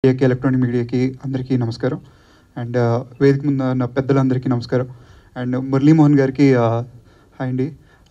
AK electronic మీడియాకి అందరికీ నమస్కారం. అండ్ వేదిక ముందు నా పెద్దలందరికీ నమస్కారం. అండ్ మురళీమోహన్ గారికి హాయ్ అండి.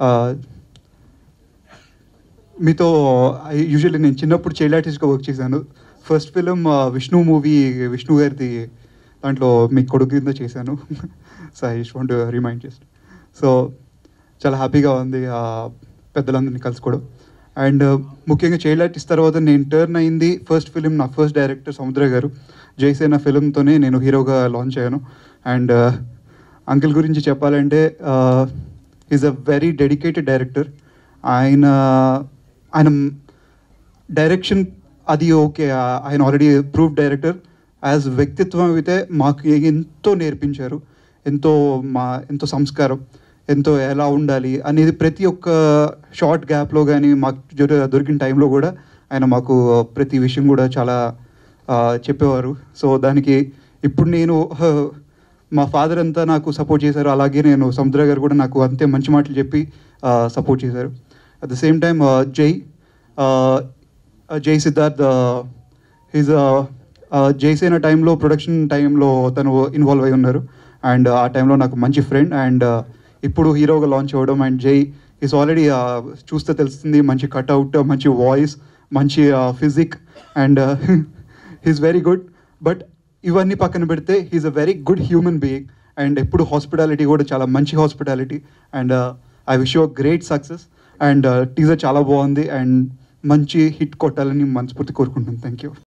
మీతో యూజువల్లీ నేను చిన్నప్పుడు చైల్డ్ ఆర్టిస్ట్గా వర్క్ చేశాను. First film Vishnu movie, Vishnu గారిది, దాంట్లో మీ కొడుకు కింద చేశాను. So I just want to remind just. So చాలా హ్యాపీగా ఉంది పెద్దలందరినీ కలుసుకోవడం. అండ్ ముఖ్యంగా చైల్డ్ ఆర్టిస్ట్ తర్వాత నేను టర్న్ అయింది ఫస్ట్ ఫిలిం, నా ఫస్ట్ డైరెక్టర్ సముద్ర గారు జైసేన ఫిలింతోనే నేను హీరోగా లాంచ్ అయ్యాను. అండ్ అంకిల్ గురించి చెప్పాలంటే is a very dedicated director. ఆయన డైరెక్షన్ అది ఓకే, ఆయన ఆల్రెడీ ప్రూఫ్ డైరెక్టర్. యాజ్ వ్యక్తిత్వం అయితే మాకు ఎంతో నేర్పించారు. ఎంతో సంస్కారం, ఎంతో ఎలా ఉండాలి అనేది ప్రతి ఒక్క షార్ట్ గ్యాప్లో కానీ మాకు దొరికిన టైంలో కూడా ఆయన మాకు ప్రతి విషయం కూడా చాలా చెప్పేవారు. సో దానికి ఇప్పుడు నేను మా ఫాదర్ అంతా నాకు సపోర్ట్ చేశారు, అలాగే నేను సముద్ర గారు కూడా నాకు అంతే మంచి మాటలు చెప్పి సపోర్ట్ చేశారు. అట్ ద సేమ్ టైం జై సిద్ధార్థ్ ఈజ్ జైసేన టైంలో, ప్రొడక్షన్ టైంలో తను ఇన్వాల్వ్ అయి ఉన్నారు. అండ్ ఆ టైంలో నాకు మంచి ఫ్రెండ్. అండ్ ఇప్పుడు హీరోగా లాంచ్ అవ్వడం. అండ్ జై ఈజ్ ఆల్రెడీ చూస్తే తెలుస్తుంది, మంచి కట్అవుట్, మంచి వాయిస్, మంచి physique, and he's very good. But ఇవన్నీ పక్కన పెడితే he's a very good human being. And ఎప్పుడు హాస్పిటాలిటీ కూడా చాలా మంచి hospitality. And I wish you a great success. And teaser చాలా బాగుంది అండ్ మంచి హిట్ కొట్టాలని మనస్ఫూర్తి కోరుకుంటున్నాను. Thank you.